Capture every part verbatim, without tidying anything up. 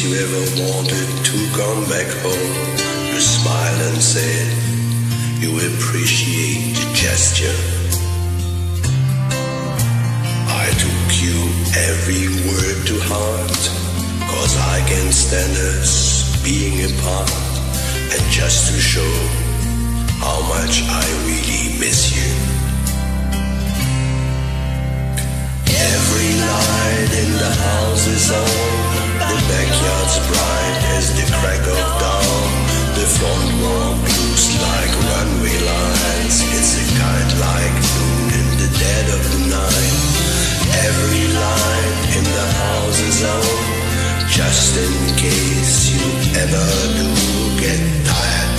case you ever wanted to come back home, you smiled and said you appreciate the gesture. I took you every word to heart, cause I can't stand us being apart. And just to show how much I really miss you, every light in the house is on, the backyard's bright as the crack of dawn, the front walk looks like runway lines, it's a kind like noon in the dead of the night. Every light in the house is on, just in case you ever do get tired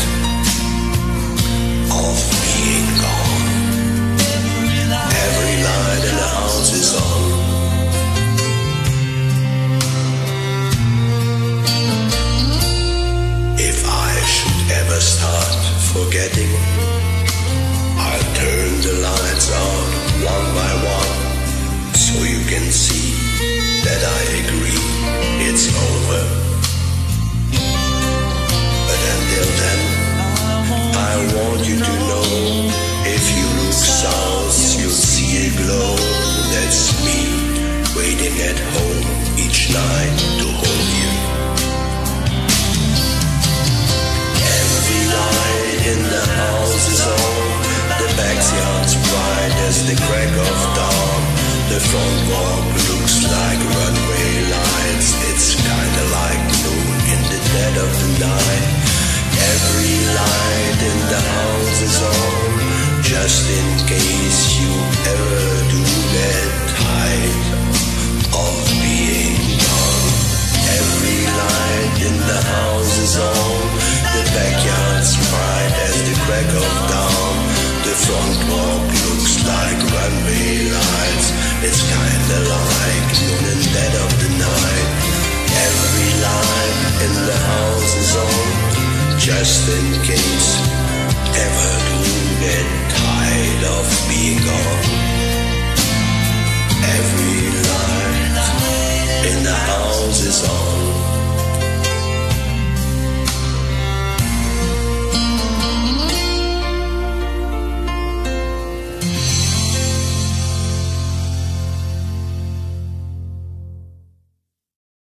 of being gone. Every light in the house is on. If I should ever start forgetting, I'll turn the lights on one by one, so you can see that I agree it's over. But until then, I want you to know, if you look south, you'll see a glow. That's me, waiting at home each night to hold you. Every light in the house is on, the backyard's bright as the crack of dawn, the front walk looks like runway lights, it's kinda like noon in the dead of the night. Every light in the house is on, just in case you ever do get tired of being gone. Every light in the house is on, the backyard's bright as the crack of dawn, the front walk looks like runway lights, it's kinda like noon in the dead of the night. Every light in the house is on, just in case